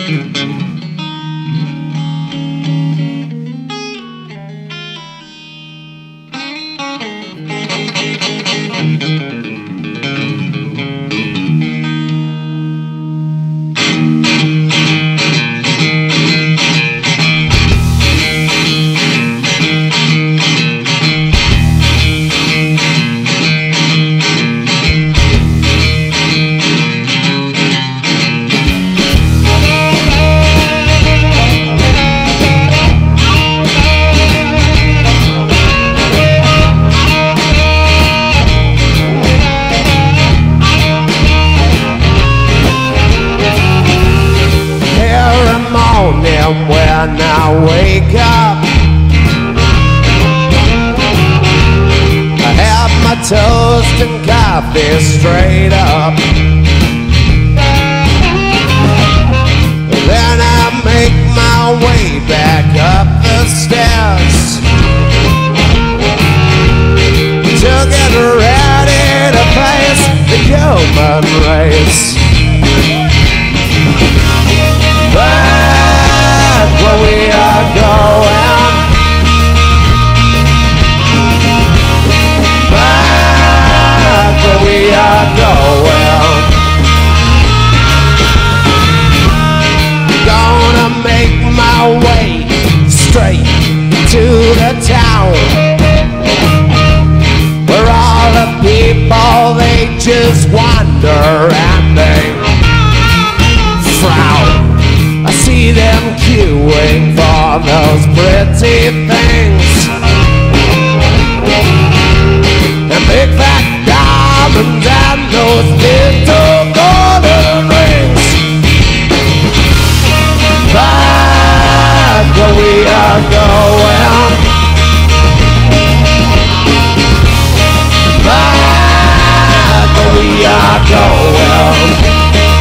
When I wake up, I have my toast and coffee straight up. Then I make my way back up the stairs to get ready to face the human race. Where we are going, back where we are going. Gonna make my way straight to the town where all the people, they just wander and they frown. I see them queuing for those pretty things and big fat diamonds and those little golden rings. Back where we are going, back where we are going.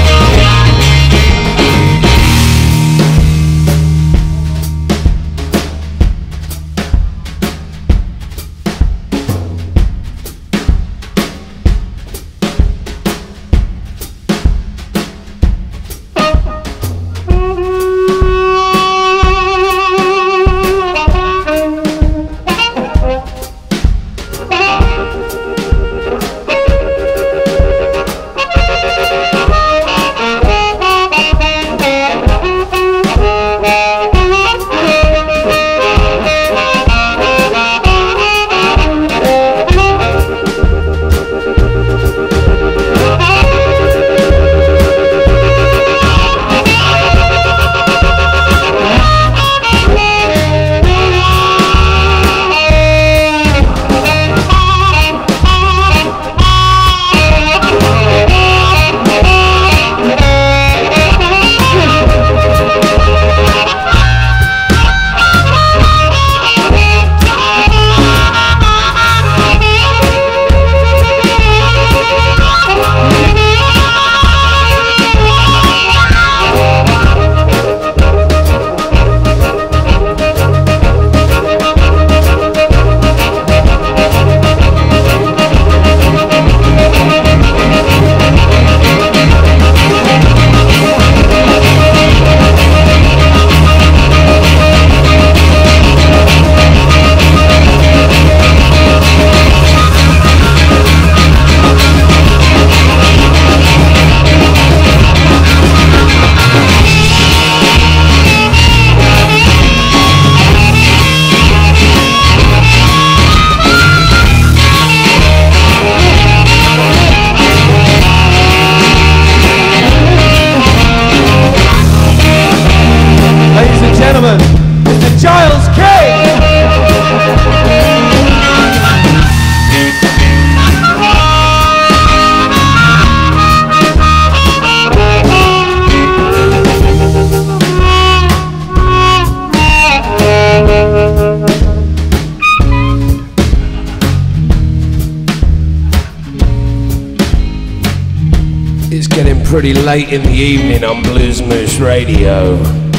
Pretty late in the evening on Blues Moose Radio.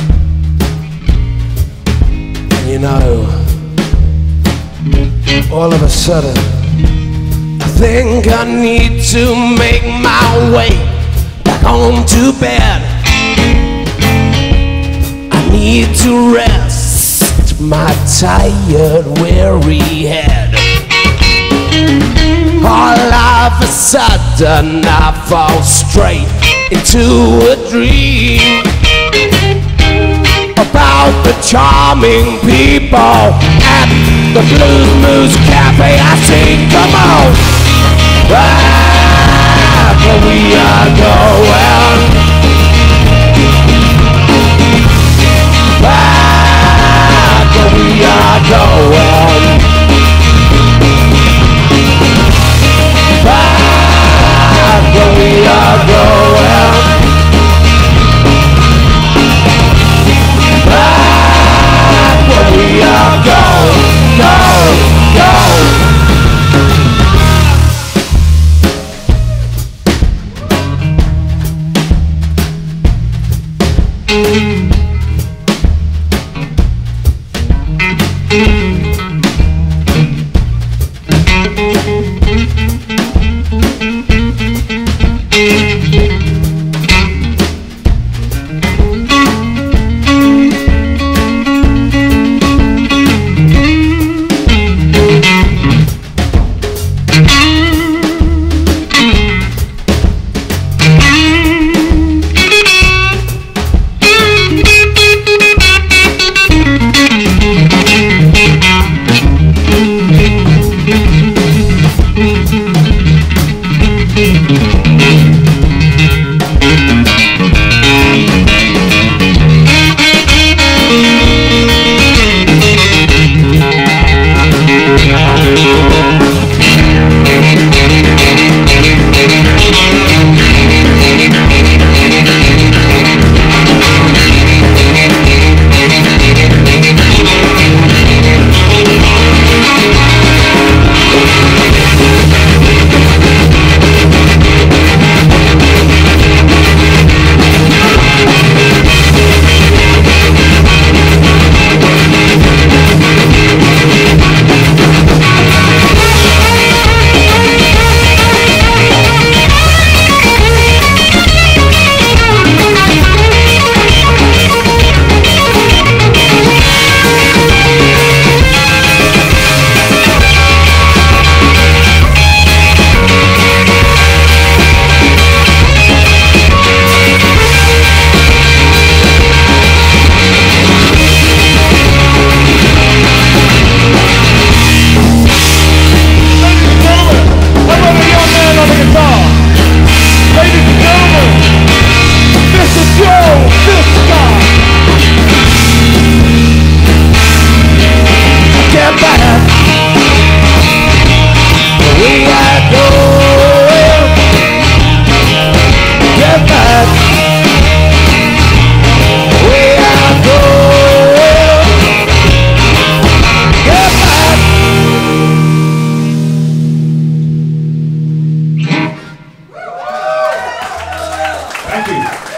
And you know, all of a sudden, I think I need to make my way back home to bed. need to rest my tired, weary head. All of a sudden I fall straight into a dream about the charming people at the Blues Moose Cafe. I sing, come on, back where we are going, back where we are going, back where we are going, back where we are going, go, go. Thank you.